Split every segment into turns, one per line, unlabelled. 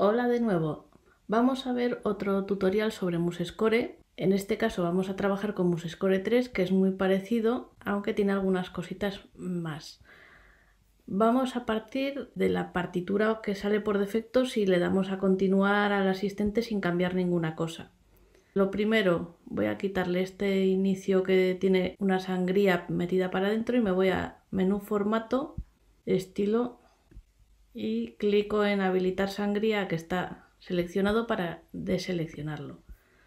Hola de nuevo. Vamos a ver otro tutorial sobre MuseScore. En este caso vamos a trabajar con MuseScore 3, que es muy parecido, aunque tiene algunas cositas más. Vamos a partir de la partitura que sale por defecto si le damos a continuar al asistente sin cambiar ninguna cosa. Lo primero, voy a quitarle este inicio que tiene una sangría metida para adentro y me voy a menú formato, estilo y clico en habilitar sangría que está seleccionado para deseleccionarlo.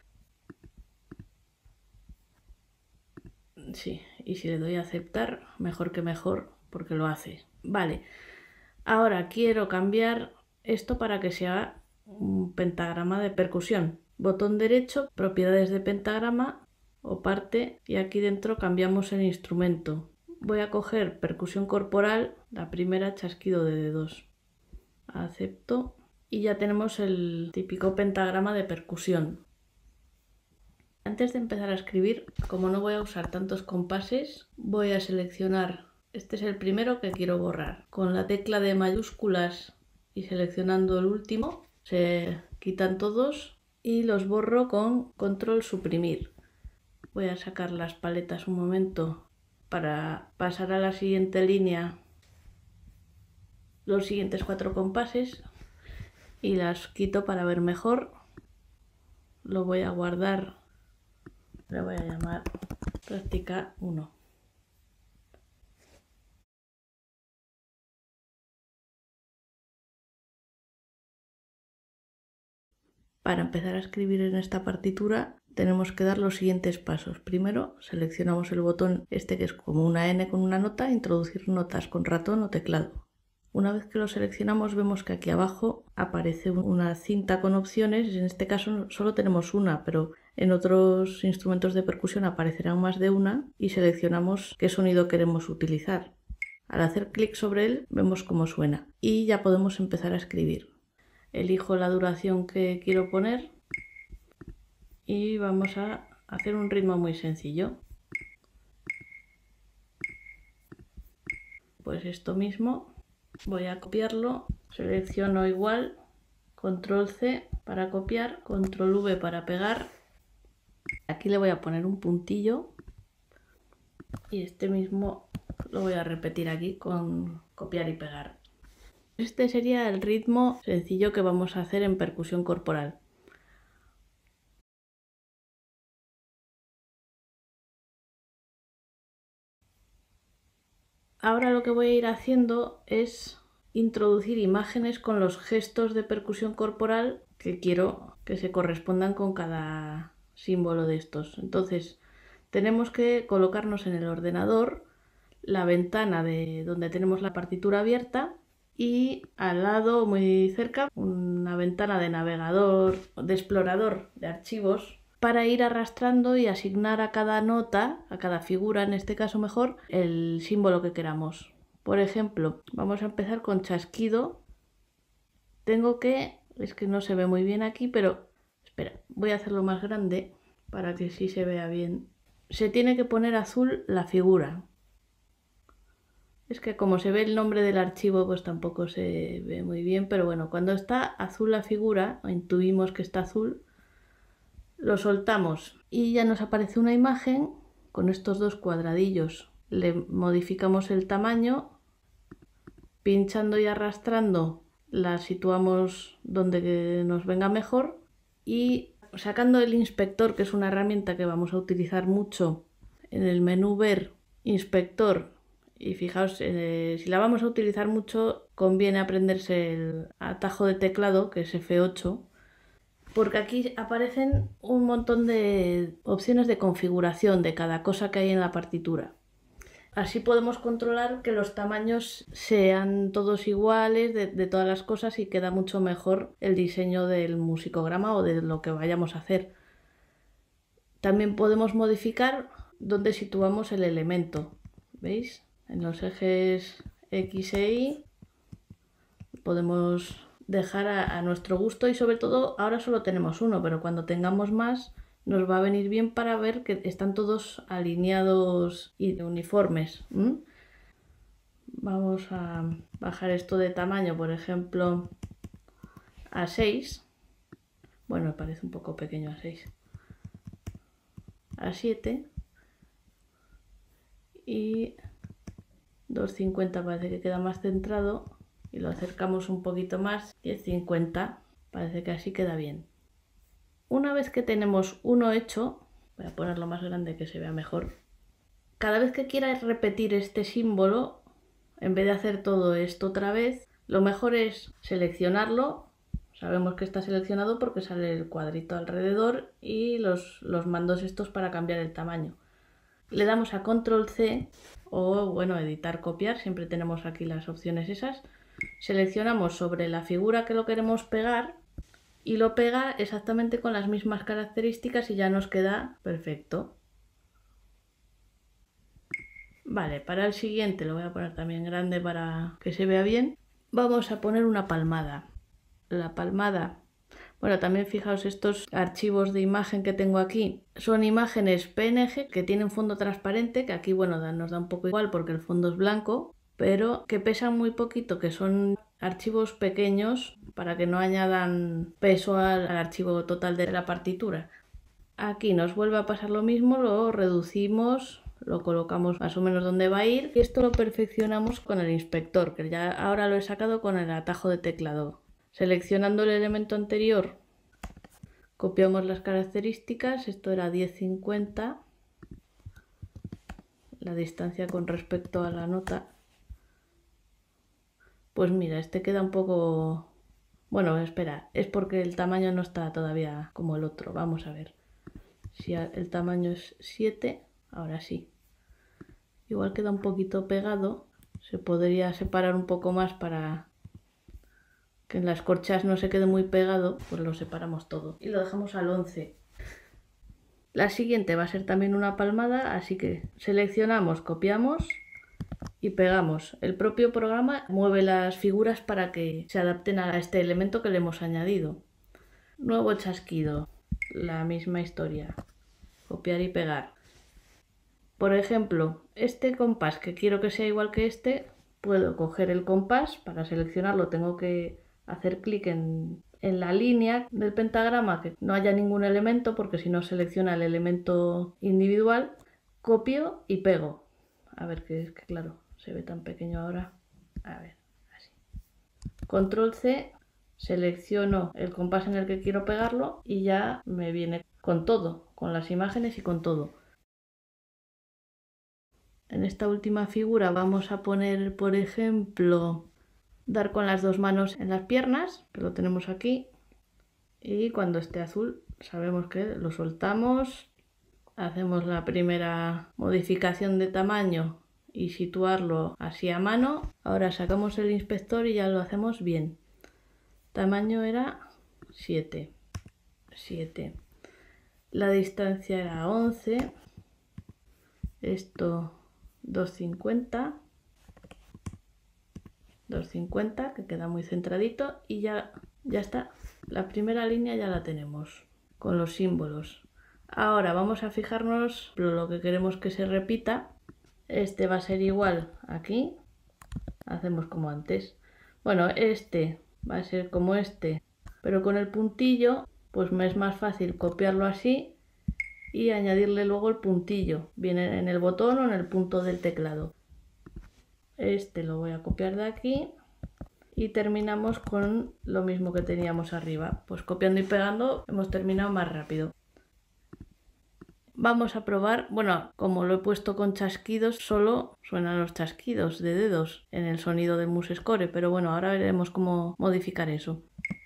Sí, y si le doy a aceptar, mejor que mejor, porque lo hace. Vale, ahora quiero cambiar esto para que sea un pentagrama de percusión. Botón derecho, propiedades de pentagrama o parte, y aquí dentro cambiamos el instrumento. Voy a coger percusión corporal, la primera, chasquido de dedos. Acepto y ya tenemos el típico pentagrama de percusión. Antes de empezar a escribir, como no voy a usar tantos compases, voy a seleccionar, este es el primero que quiero borrar. Con la tecla de mayúsculas y seleccionando el último, se quitan todos y los borro con control suprimir. Voy a sacar las paletas un momento para pasar a la siguiente línea los siguientes 4 compases y las quito para ver mejor. Lo voy a guardar, le voy a llamar práctica 1. Para empezar a escribir en esta partitura tenemos que dar los siguientes pasos. Primero seleccionamos el botón este que es como una N con una nota, introducir notas con ratón o teclado. Una vez que lo seleccionamos vemos que aquí abajo aparece una cinta con opciones, en este caso solo tenemos una, pero en otros instrumentos de percusión aparecerán más de una y seleccionamos qué sonido queremos utilizar. Al hacer clic sobre él vemos cómo suena y ya podemos empezar a escribir. Elijo la duración que quiero poner y vamos a hacer un ritmo muy sencillo. Pues esto mismo. Voy a copiarlo, selecciono igual, control C para copiar, control V para pegar. Aquí le voy a poner un puntillo y este mismo lo voy a repetir aquí con copiar y pegar. Este sería el ritmo sencillo que vamos a hacer en percusión corporal. Ahora lo que voy a ir haciendo es introducir imágenes con los gestos de percusión corporal que quiero que se correspondan con cada símbolo de estos. Entonces tenemos que colocarnos en el ordenador la ventana de donde tenemos la partitura abierta y al lado, muy cerca, una ventana de navegador, de explorador de archivos, para ir arrastrando y asignar a cada nota, a cada figura en este caso mejor, el símbolo que queramos. Por ejemplo, vamos a empezar con chasquido. Tengo que, es que no se ve muy bien aquí, pero espera, voy a hacerlo más grande para que sí se vea bien. Se tiene que poner azul la figura. Es que como se ve el nombre del archivo pues tampoco se ve muy bien, pero bueno, cuando está azul la figura, o intuimos que está azul, lo soltamos y ya nos aparece una imagen con estos dos cuadradillos. Le modificamos el tamaño, pinchando y arrastrando la situamos donde nos venga mejor y sacando el inspector, que es una herramienta que vamos a utilizar mucho en el menú ver, inspector, y fijaos, si la vamos a utilizar mucho conviene aprenderse el atajo de teclado, que es F8, porque aquí aparecen un montón de opciones de configuración de cada cosa que hay en la partitura. Así podemos controlar que los tamaños sean todos iguales de todas las cosas y queda mucho mejor el diseño del musicograma o de lo que vayamos a hacer. También podemos modificar dónde situamos el elemento. ¿Veis? En los ejes X e Y podemos dejar a nuestro gusto y sobre todo ahora solo tenemos uno, pero cuando tengamos más nos va a venir bien para ver que están todos alineados y uniformes. Vamos a bajar esto de tamaño, por ejemplo, a 6. Bueno, me parece un poco pequeño a 6. A 7. Y 2,50 parece que queda más centrado. Y lo acercamos un poquito más. 10,50. Parece que así queda bien. Una vez que tenemos uno hecho, voy a ponerlo más grande que se vea mejor. Cada vez que quieras repetir este símbolo, en vez de hacer todo esto otra vez, lo mejor es seleccionarlo. Sabemos que está seleccionado porque sale el cuadrito alrededor y los mandos estos para cambiar el tamaño. Le damos a Control C o bueno, editar, copiar, siempre tenemos aquí las opciones esas. Seleccionamos sobre la figura que lo queremos pegar y lo pega exactamente con las mismas características y ya nos queda perfecto. Vale, para el siguiente lo voy a poner también grande para que se vea bien. Vamos a poner una palmada. La palmada, bueno, también fijaos estos archivos de imagen que tengo aquí. Son imágenes PNG que tienen fondo transparente, que aquí bueno, nos da un poco igual porque el fondo es blanco, pero que pesan muy poquito, que son archivos pequeños para que no añadan peso al archivo total de la partitura. Aquí nos vuelve a pasar lo mismo, lo reducimos, lo colocamos más o menos donde va a ir y esto lo perfeccionamos con el inspector, que ya ahora lo he sacado con el atajo de teclado. Seleccionando el elemento anterior, copiamos las características, esto era 10,50, la distancia con respecto a la nota. Pues mira, este queda un poco... Bueno, espera, es porque el tamaño no está todavía como el otro, vamos a ver. Si el tamaño es 7, ahora sí. Igual queda un poquito pegado, se podría separar un poco más para que en las corchas no se quede muy pegado, pues lo separamos todo y lo dejamos al 11. La siguiente va a ser también una palmada, así que seleccionamos, copiamos y pegamos. El propio programa mueve las figuras para que se adapten a este elemento que le hemos añadido. Nuevo chasquido, la misma historia, copiar y pegar. Por ejemplo, este compás que quiero que sea igual que este, puedo coger el compás, para seleccionarlo tengo que hacer clic en la línea del pentagrama, que no haya ningún elemento, porque si no selecciona el elemento individual, copio y pego. A ver, que claro, se ve tan pequeño ahora. A ver, así. Control C, selecciono el compás en el que quiero pegarlo y ya me viene con todo, con las imágenes y con todo. En esta última figura vamos a poner, por ejemplo, dar con las dos manos en las piernas, que lo tenemos aquí, y cuando esté azul sabemos que lo soltamos, hacemos la primera modificación de tamaño y situarlo así a mano. Ahora sacamos el inspector y ya lo hacemos bien. Tamaño era 7. La distancia era 11. Esto 2,50, que queda muy centradito y ya está. La primera línea ya la tenemos con los símbolos. Ahora vamos a fijarnos lo que queremos que se repita. Este va a ser igual aquí. Hacemos como antes. Bueno, este va a ser como este, pero con el puntillo, pues me es más fácil copiarlo así y añadirle luego el puntillo, bien en el botón o en el punto del teclado. Este lo voy a copiar de aquí y terminamos con lo mismo que teníamos arriba. Pues copiando y pegando hemos terminado más rápido. Vamos a probar, bueno, como lo he puesto con chasquidos, solo suenan los chasquidos de dedos en el sonido del MuseScore, pero bueno, ahora veremos cómo modificar eso.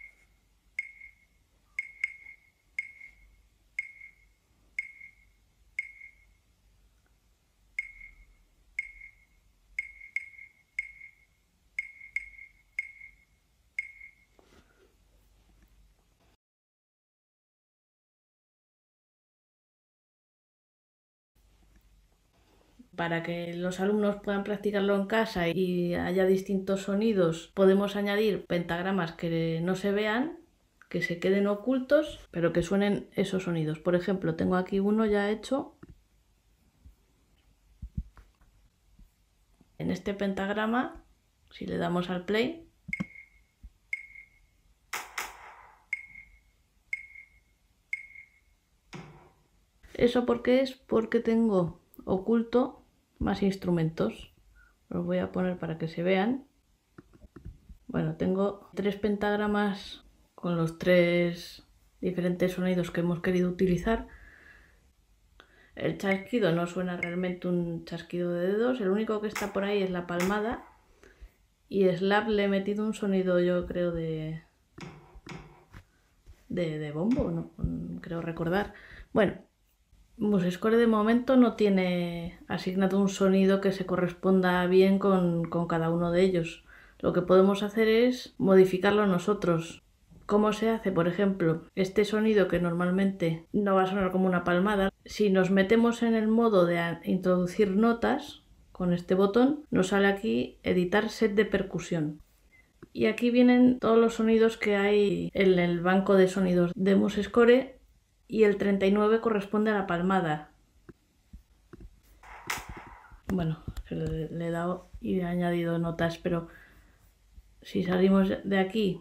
Para que los alumnos puedan practicarlo en casa y haya distintos sonidos, podemos añadir pentagramas que no se vean, que se queden ocultos, pero que suenen esos sonidos. Por ejemplo, tengo aquí uno ya hecho. En este pentagrama, si le damos al play, ¿Eso por qué es? Porque tengo oculto más instrumentos. Los voy a poner para que se vean. Bueno, tengo 3 pentagramas con los 3 diferentes sonidos que hemos querido utilizar. El chasquido no suena realmente un chasquido de dedos, el único que está por ahí es la palmada. Y slap le he metido un sonido, yo creo, de bombo, no creo recordar. Bueno, MuseScore de momento no tiene asignado un sonido que se corresponda bien con cada uno de ellos. Lo que podemos hacer es modificarlo nosotros. ¿Cómo se hace? Por ejemplo, este sonido que normalmente no va a sonar como una palmada, si nos metemos en el modo de introducir notas, con este botón nos sale aquí editar set de percusión. Y aquí vienen todos los sonidos que hay en el banco de sonidos de MuseScore y el 39 corresponde a la palmada. Bueno, le he dado y he añadido notas, pero si salimos de aquí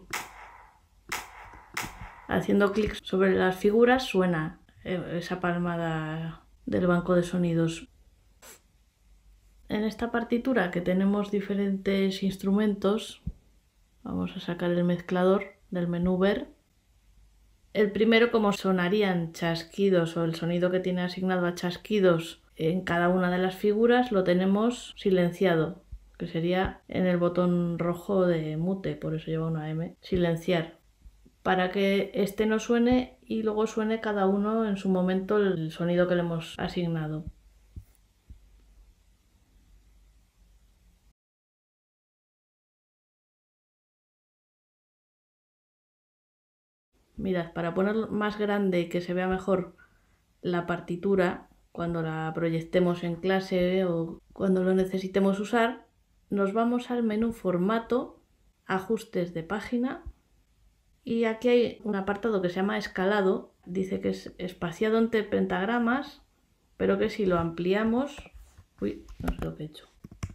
haciendo clic sobre las figuras suena esa palmada del banco de sonidos. En esta partitura que tenemos diferentes instrumentos, vamos a sacar el mezclador del menú ver. El primero, como sonarían chasquidos o el sonido que tiene asignado a chasquidos en cada una de las figuras, lo tenemos silenciado, que sería en el botón rojo de mute, por eso lleva una M, silenciar, para que este no suene y luego suene cada uno en su momento el sonido que le hemos asignado. Mirad, para poner más grande y que se vea mejor la partitura, cuando la proyectemos en clase o cuando lo necesitemos usar, nos vamos al menú formato, ajustes de página, y aquí hay un apartado que se llama escalado, dice que es espaciado entre pentagramas, pero que si lo ampliamos, uy, no sé lo que he hecho,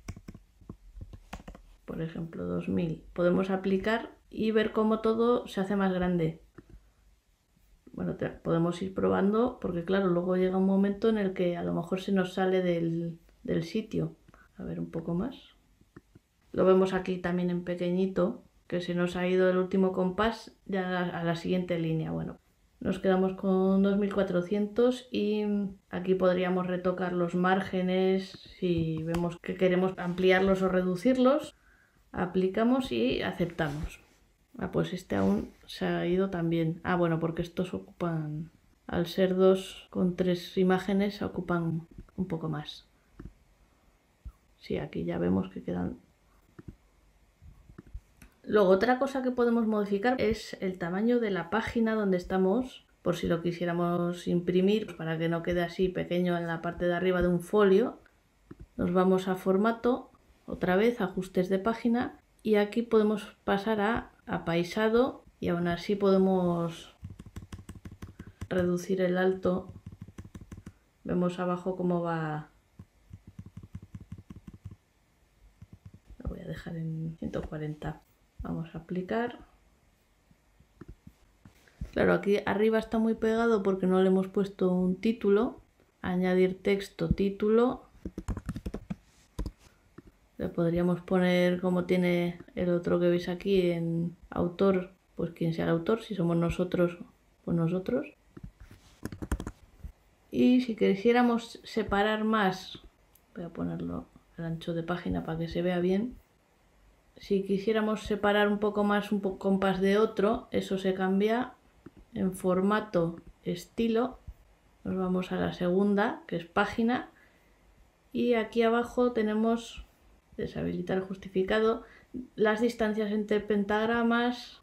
por ejemplo 2000, podemos aplicar y ver cómo todo se hace más grande. Bueno, podemos ir probando porque claro, luego llega un momento en el que a lo mejor se nos sale del sitio. A ver un poco más. Lo vemos aquí también en pequeñito, que se nos ha ido el último compás ya a la siguiente línea. Bueno, nos quedamos con 2400 y aquí podríamos retocar los márgenes si vemos que queremos ampliarlos o reducirlos. Aplicamos y aceptamos. Ah, pues este aún se ha ido también. Ah, bueno, porque estos ocupan, al ser 2 con 3 imágenes, ocupan un poco más. Sí, aquí ya vemos que quedan. Luego, otra cosa que podemos modificar es el tamaño de la página donde estamos, por si lo quisiéramos imprimir, para que no quede así pequeño en la parte de arriba de un folio. Nos vamos a formato, otra vez, ajustes de página, y aquí podemos pasar a apaisado y aún así podemos reducir el alto. Vemos abajo cómo va. Lo voy a dejar en 140. Vamos a aplicar. Claro, aquí arriba está muy pegado porque no le hemos puesto un título. Añadir texto, título. Le podríamos poner como tiene el otro que veis aquí en autor, pues quien sea el autor, si somos nosotros, pues nosotros. Y si quisiéramos separar más, voy a ponerlo al ancho de página para que se vea bien. Si quisiéramos separar un poco más un compás de otro, eso se cambia en formato, estilo. Nos vamos a la segunda, que es página. Y aquí abajo tenemos deshabilitar el justificado, las distancias entre pentagramas,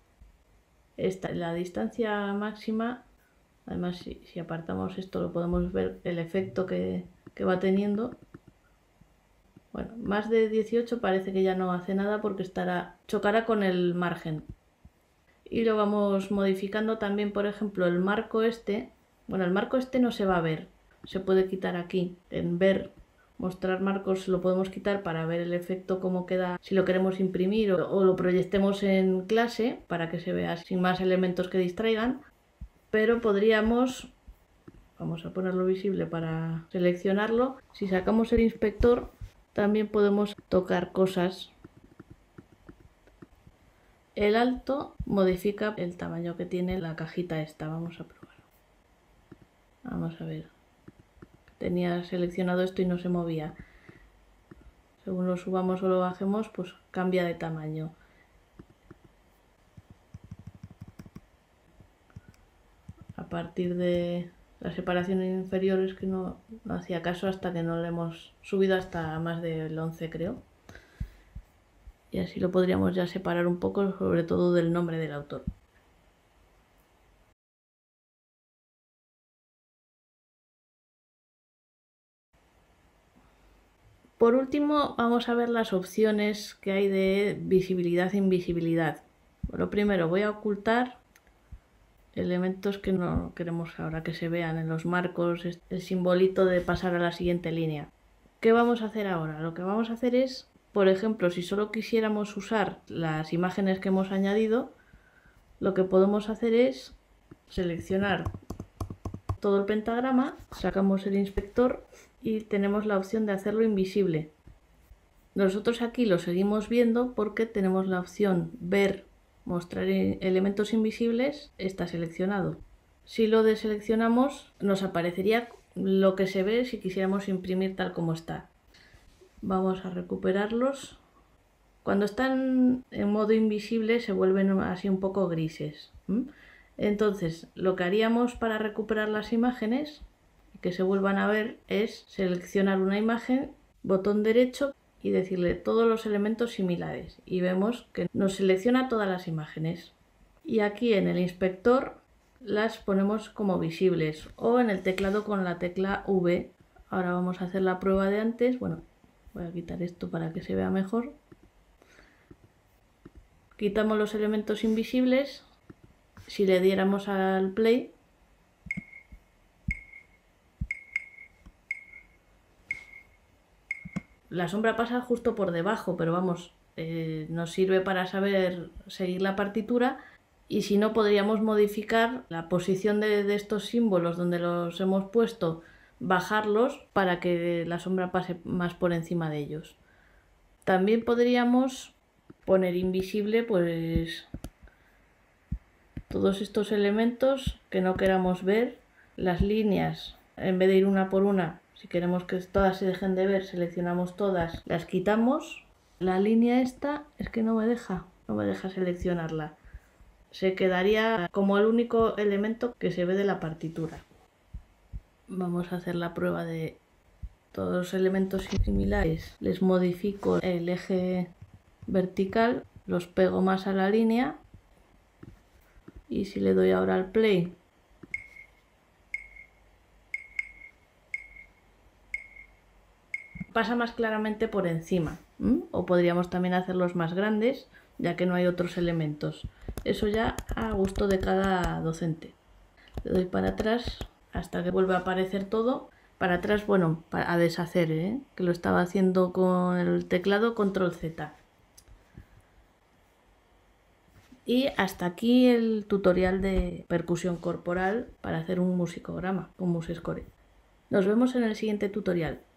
la distancia máxima. Además, si apartamos esto lo podemos ver el efecto que va teniendo. Bueno, más de 18 parece que ya no hace nada porque chocará con el margen. Y lo vamos modificando también, por ejemplo, el marco este. Bueno, el marco este no se va a ver, se puede quitar aquí, en ver, mostrar marcos lo podemos quitar para ver el efecto cómo queda si lo queremos imprimir o lo proyectemos en clase para que se vea sin más elementos que distraigan. Pero podríamos Vamos a ponerlo visible para seleccionarlo. Si sacamos el inspector, también podemos tocar cosas. El alto modifica el tamaño que tiene la cajita esta. Vamos a probar. Vamos a ver. Tenía seleccionado esto y no se movía. Según lo subamos o lo bajemos, pues cambia de tamaño. A partir de la separación inferior es que no hacía caso hasta que no le hemos subido hasta más del 11, creo. Y así lo podríamos ya separar un poco, sobre todo del nombre del autor. Por último, vamos a ver las opciones que hay de visibilidad e invisibilidad. Lo primero, voy a ocultar elementos que no queremos ahora que se vean en los marcos, el simbolito de pasar a la siguiente línea. ¿Qué vamos a hacer ahora? Lo que vamos a hacer es, por ejemplo, si solo quisiéramos usar las imágenes que hemos añadido, lo que podemos hacer es seleccionar todo el pentagrama, sacamos el inspector y tenemos la opción de hacerlo invisible. Nosotros aquí lo seguimos viendo porque tenemos la opción ver, mostrar elementos invisibles, está seleccionado. Si lo deseleccionamos, nos aparecería lo que se ve si quisiéramos imprimir tal como está. Vamos a recuperarlos. Cuando están en modo invisible se vuelven así un poco grises. Entonces, lo que haríamos para recuperar las imágenes y que se vuelvan a ver es seleccionar una imagen, botón derecho y decirle todos los elementos similares. Y vemos que nos selecciona todas las imágenes. Y aquí en el inspector las ponemos como visibles o en el teclado con la tecla V. Ahora vamos a hacer la prueba de antes. Bueno, voy a quitar esto para que se vea mejor. Quitamos los elementos invisibles. Si le diéramos al play, la sombra pasa justo por debajo, pero vamos, nos sirve para saber seguir la partitura. Y si no, podríamos modificar la posición de estos símbolos donde los hemos puesto, bajarlos para que la sombra pase más por encima de ellos. También podríamos poner invisible pues todos estos elementos que no queramos ver, las líneas, en vez de ir una por una, si queremos que todas se dejen de ver, seleccionamos todas, las quitamos. La línea esta es que no me deja seleccionarla. Se quedaría como el único elemento que se ve de la partitura. Vamos a hacer la prueba de todos los elementos similares. Les modifico el eje vertical, los pego más a la línea y si le doy ahora al play, pasa más claramente por encima. O podríamos también hacerlos más grandes, ya que no hay otros elementos. Eso ya a gusto de cada docente. Le doy para atrás hasta que vuelva a aparecer todo. Para atrás, bueno, a deshacer, que lo estaba haciendo con el teclado Control Z. Y hasta aquí el tutorial de percusión corporal para hacer un musicograma, un MuseScore. Nos vemos en el siguiente tutorial.